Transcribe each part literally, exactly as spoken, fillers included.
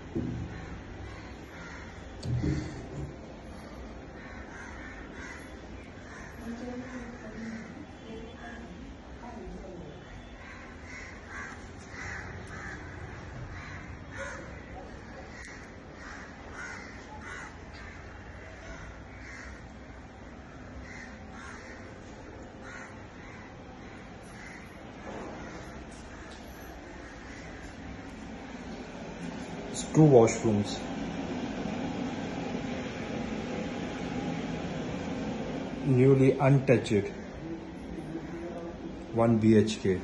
Two washrooms. Newly untouched. One B H K.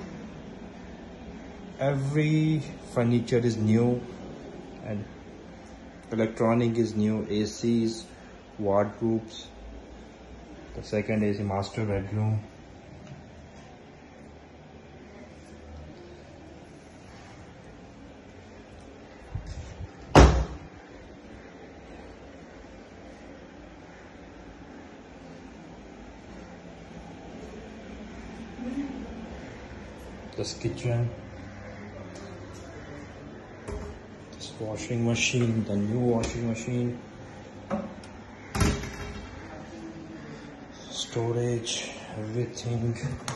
Every furniture is new and electronic is new. A Cs, wardrobes. The second is a master bedroom. This kitchen, this washing machine, the new washing machine, storage, everything.